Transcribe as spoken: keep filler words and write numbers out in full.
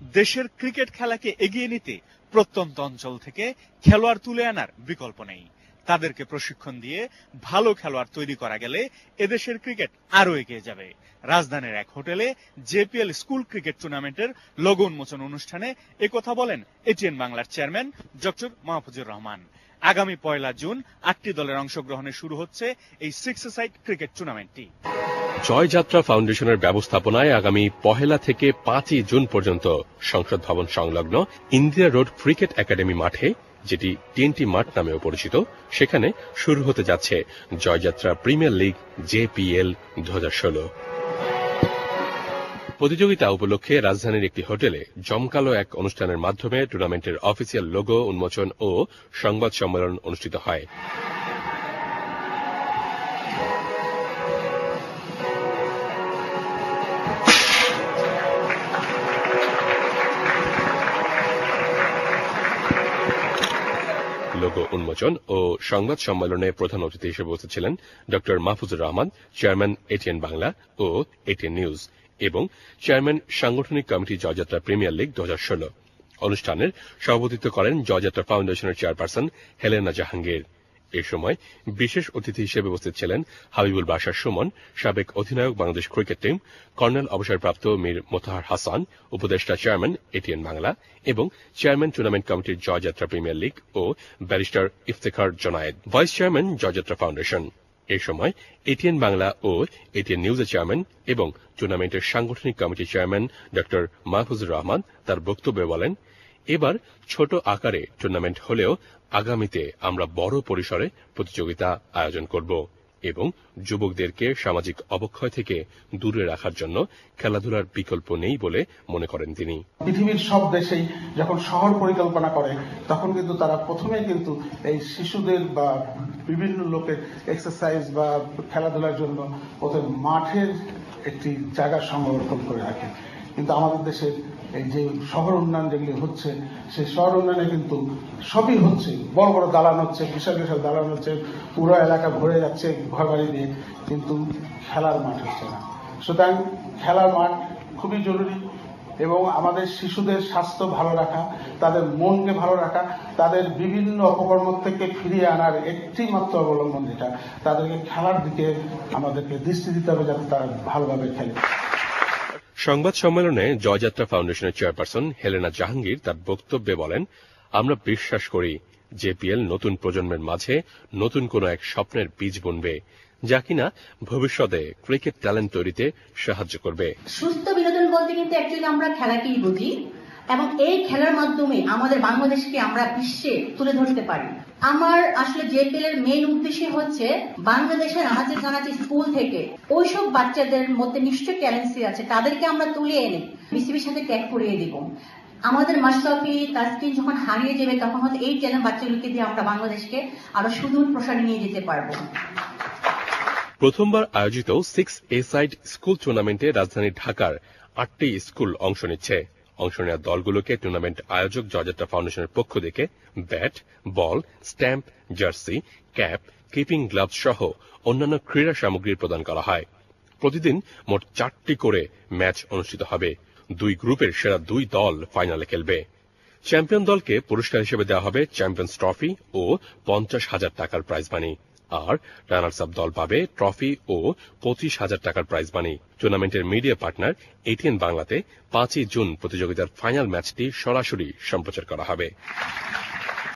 দেশের ক্রিকেট খেলাকে এগিয়ে নিতে প্রত্যন্ত অঞ্চল থেকে খেলোয়াড় তুলে আনার বিকল্প নেই। তাদেরকে প্রশিক্ষণ দিয়ে ভালো খেলোয়াড় তৈরি করা গেলে এদেশের ক্রিকেট আরো এগিয়ে যাবে। রাজধানীর এক হোটেলে জেপিএল স্কুল ক্রিকেট টুর্নামেন্টের লোগো উন্মোচন অনুষ্ঠানে একথা বলেন এটিএন বাংলার চেয়ারম্যান ডক্টর মাহফুজুর রহমান। আগামী পয়লা জুন আটটি দলের অংশগ্রহণে শুরু হচ্ছে এই সিক্স এ সাইড ক্রিকেট টুর্নামেন্টটি। জয়যাত্রা ফাউন্ডেশনের ব্যবস্থাপনায় আগামী পহেলা থেকে পাঁচই জুন পর্যন্ত সংসদ ভবন সংলগ্ন ইন্দিরা রোড ক্রিকেট একাডেমি মাঠে, যেটি টিএনটি মাঠ নামেও পরিচিত, সেখানে শুরু হতে যাচ্ছে জয়যাত্রা প্রিমিয়ার লিগ জেপিএল দু হাজার ষোলো। প্রতিযোগিতা উপলক্ষে রাজধানীর একটি হোটেলে জমকালো এক অনুষ্ঠানের মাধ্যমে টুর্নামেন্টের অফিসিয়াল লোগো উন্মোচন ও সংবাদ সম্মেলন অনুষ্ঠিত হয়। লোগো উন্মোচন ও সংবাদ সম্মেলনে প্রধান অতিথি হিসেবে উপস্থিত ছিলেন doctor Mahfuzur Rahman, chairman ATN Bangla ও এটিএন নিউজ এবং চেয়ারম্যান সাংগঠনিক কমিটি জয়যাত্রা প্রিমিয়ার লিগ দু হাজার ষোলো। অনুষ্ঠানের সভাপতিত্ব করেন জয়যাত্রা ফাউন্ডেশনের চেয়ারপারসন হেলেনা জাহাঙ্গীর। এ সময় বিশেষ অতিথি হিসেবে উপস্থিত ছিলেন হাবিবুল বাশার সুমন, সাবেক অধিনায়ক বাংলাদেশ ক্রিকেট টিম, কর্নেল অবসরপ্রাপ্ত মীর মোতাহার হাসান, উপদেষ্টা চেয়ারম্যান এটিএন বাংলা এবং চেয়ারম্যান টুর্নামেন্ট কমিটির জয়যাত্রা প্রিমিয়ার লিগ ও barrister Iftekhar Junaid, vice chairman Joyjatra foundation. এ সময় এটিএন বাংলা ও এটিএন নিউজের চেয়ারম্যান এবং টুর্নামেন্টের সাংগঠনিক কমিটির চেয়ারম্যান ডক্টর মাহফুজুর রহমান তার বক্তব্যে বলেন, এবার ছোট আকারে টুর্নামেন্ট হলেও আগামীতে আমরা বড় পরিসরে প্রতিযোগিতা আয়োজন করব এবং যুবকদেরকে সামাজিক অবক্ষয় থেকে দূরে রাখার জন্য খেলাধুলার বিকল্প নেই বলে মনে করেন তিনি। পৃথিবীর সব দেশেই যখন শহর পরিকল্পনা করে তখন কিন্তু তারা প্রথমেই কিন্তু এই শিশুদের বা বিভিন্ন লোকের এক্সারসাইজ বা খেলাধুলার জন্য ওদের মাঠের একটি জায়গা সংরক্ষণ করে রাখে। কিন্তু আমাদের দেশের এই যে শহর উন্নয়ন যেগুলি হচ্ছে, সেই শহর উন্নয়নে কিন্তু সবই হচ্ছে, বড় বড় দালান হচ্ছে, বিশাল বিশাল দালান হচ্ছে, পুরো এলাকা ভরে যাচ্ছে ঘর বাড়ি দিয়ে, কিন্তু খেলার মাঠ হচ্ছে না। সুতরাং খেলার মাঠ খুবই জরুরি এবং আমাদের শিশুদের স্বাস্থ্য ভালো রাখা, তাদের মনকে ভালো রাখা, তাদের বিভিন্ন অপকর্ম থেকে ফিরিয়ে আনার একটি মাত্র অবলম্বন যেটা, তাদেরকে খেলার দিকে আমাদেরকে দৃষ্টি দিতে হবে যাতে তারা ভালোভাবে খেলে। সংবাদ সম্মেলনে জয়যাত্রা ফাউন্ডেশনের চেয়ারপারসন হেলেনা জাহাঙ্গীর তার বক্তব্যে বলেন, আমরা বিশ্বাস করি জেপিএল নতুন প্রজন্মের মাঝে নতুন কোন এক স্বপ্নের বীজ বুনবে, যা কিনা ভবিষ্যতে ক্রিকেট ট্যালেন্ট তৈরিতে সাহায্য করবে। সুস্থ বিনোদন বলতে কিন্তু অ্যাকচুয়ালি আমরা খেলাকেই বুঝি এবং এই খেলার মাধ্যমে আমাদের বাংলাদেশকে আমরা বিশ্বে তুলে ধরতে পারি। আমার আসলে জেপিএল এর মেইন উদ্দেশ্য হচ্ছে বাংলাদেশের আনাচে কানাচে স্কুল থেকে ওইসব বাচ্চাদের মধ্যে নিশ্চয় ট্যালেন্সি আছে, তাদেরকে আমরা তুলে এনে বিসিবির সাথে ট্যাগ করিয়ে দিব। আমাদের মাশরাফি তাসকিন যখন হারিয়ে যাবে তখন হয়তো এই ট্যালেন্ট বাচ্চাগুলোকে দিয়ে আমরা বাংলাদেশকে আরো সুদূর প্রসারে নিয়ে যেতে পারবো। প্রথমবার আয়োজিত সিক্স এ সাইড স্কুল টুর্নামেন্টে রাজধানী ঢাকার আটটি স্কুল অংশ নিচ্ছে। অংশ নেওয়া দলগুলোকে টুর্নামেন্ট আয়োজক জয়যাত্রা ফাউন্ডেশনের পক্ষ থেকে bat, ball, stump, jersey, cap, keeping gloves সহ অন্যান্য ক্রীড়া সামগ্রী প্রদান করা হয়। প্রতিদিন মোট চারটি করে ম্যাচ অনুষ্ঠিত হবে। দুই গ্রুপের সেরা দুই দল ফাইনালে খেলবে। চ্যাম্পিয়ন দলকে পুরস্কার হিসেবে দেওয়া হবে চ্যাম্পিয়ন্স ট্রফি ও পঞ্চাশ হাজার টাকার প্রাইজ মানি, আর রানার্স আপ দল পাবে ট্রফি ও পঁচিশ হাজার টাকার প্রাইজ মানি। টুর্নামেন্টের মিডিয়া পার্টনার এটিএন বাংলাতে পাঁচই জুন প্রতিযোগিতার ফাইনাল ম্যাচটি সরাসরি সম্প্রচার করা হবে।